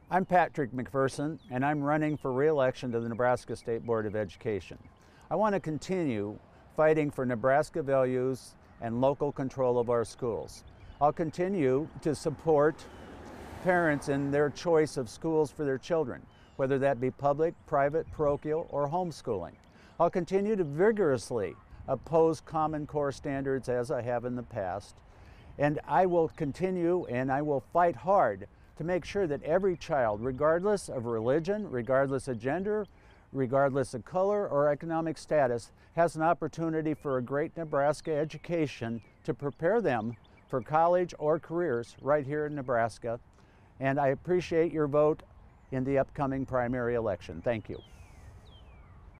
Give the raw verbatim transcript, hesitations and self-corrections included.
I'm Patrick McPherson, and I'm running for re-election to the Nebraska State Board of Education. I want to continue fighting for Nebraska values and local control of our schools. I'll continue to support parents in their choice of schools for their children, whether that be public, private, parochial, or homeschooling. I'll continue to vigorously oppose Common Core standards as I have in the past, and I will continue and I will fight hard to make sure that every child, regardless of religion, regardless of gender, regardless of color or economic status, has an opportunity for a great Nebraska education to prepare them for college or careers right here in Nebraska. And I appreciate your vote in the upcoming primary election. Thank you.